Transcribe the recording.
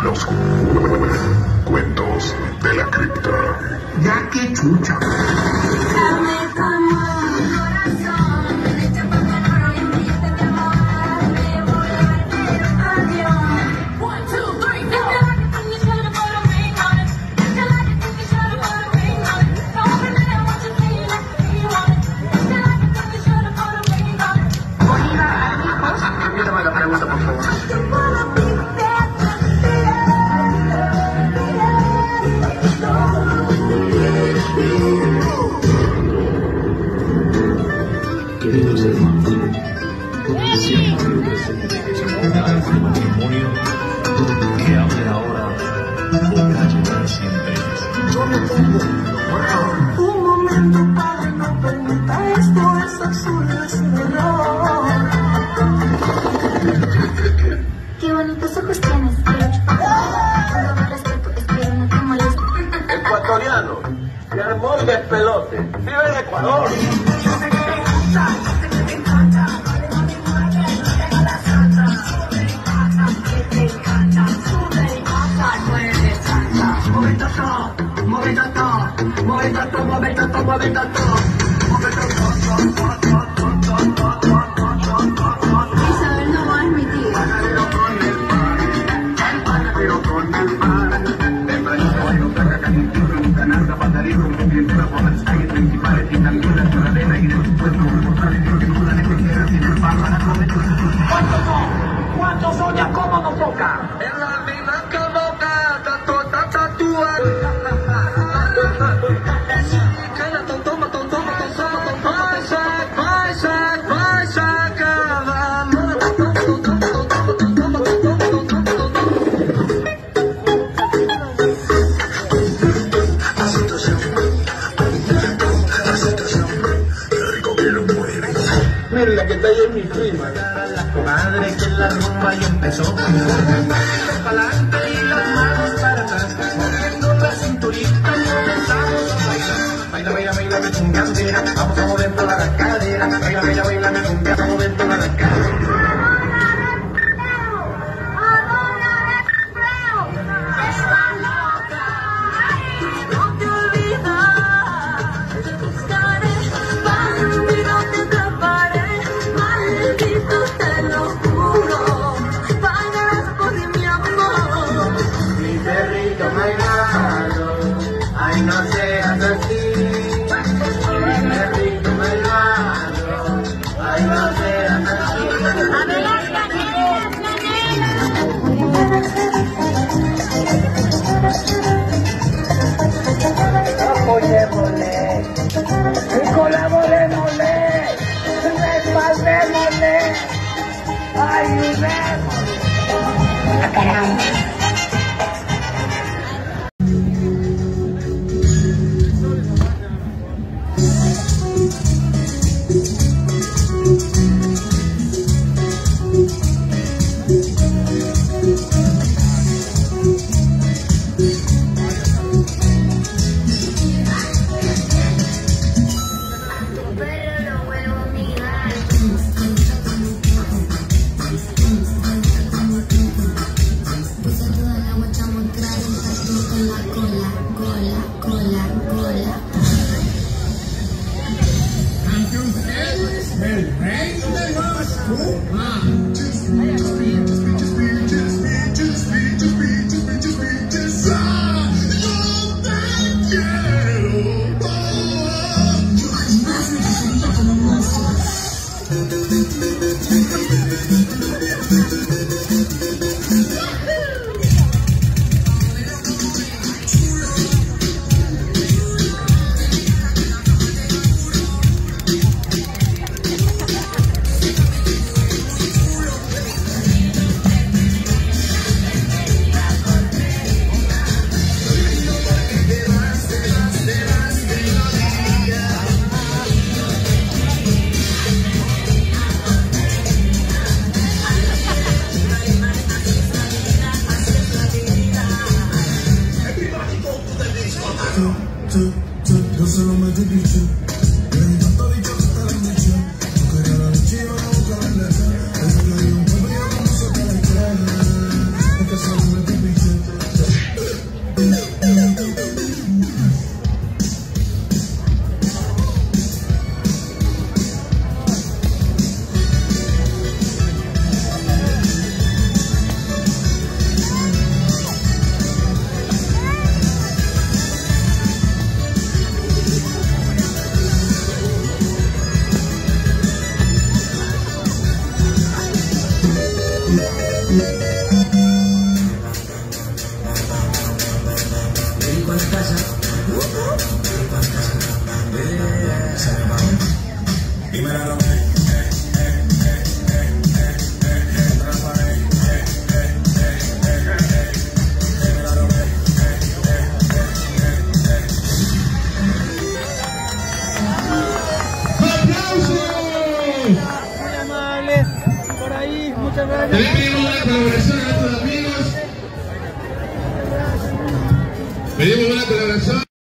Los cuentos de la cripta. Ya que chucha. Repítame la pregunta, por favor. Queridos hermanos, siempre presente que se ponga el matrimonio, que hable ahora o callará siempre. Yo me tengo un momento, padre, no permita esto, es absurdo, es un error. Qué bonitos ojos tienes, quiero chupar. Con todo respeto, espero no te moleste. Ecuatoriano, se armó el despelote. Vive en Ecuador. Isabel no va a admitir. ¿Cuántos son ya como no toca? En la mina que boca, tatuada. Mira la que está ahí en mi prima. La comadre que la rumba y empezó. Para adelante y las manos para atrás. Moviendo la cinturita, comenzamos a bailar. Baila, baila, baila, me cumbiandera. Vamos a mover toda la cadera. Baila, baila, baila, me cumbia, vamos a mover toda la cadera. Ay, no seas así, perrito malvado. Ay, no seas así. Apoyémosle, colaborémosle, respaldémosle, ayudémosle. ¡A caramba! Yo solo me te picho. Le tanto bicho hasta la noche. No quería la leche, iba a buscar la leche. Eso que hay un pueblo y yo como se te la cara. Es que solo me te picho. Pedimos una colaboración.